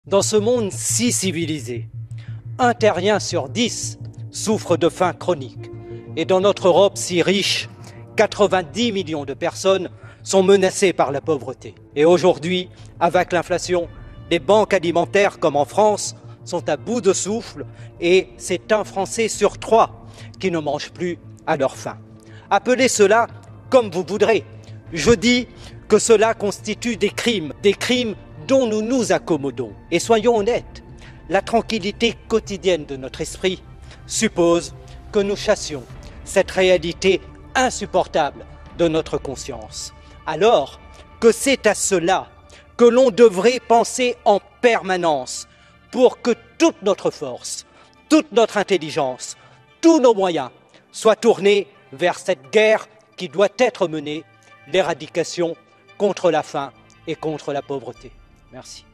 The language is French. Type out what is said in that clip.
Dans ce monde si civilisé, un terrien sur 10 souffre de faim chronique. Et dans notre Europe si riche, 90 millions de personnes sont menacées par la pauvreté. Et aujourd'hui, avec l'inflation, les banques alimentaires, comme en France, sont à bout de souffle et c'est un Français sur 3 qui ne mange plus à leur faim. Appelez cela comme vous voudrez. Je dis que cela constitue des crimes dont nous nous accommodons. Et soyons honnêtes, la tranquillité quotidienne de notre esprit suppose que nous chassions cette réalité insupportable de notre conscience. Alors que c'est à cela que l'on devrait penser en permanence pour que toute notre force, toute notre intelligence, tous nos moyens soient tournés vers cette guerre qui doit être menée, l'éradication contre la faim et contre la pauvreté. Merci.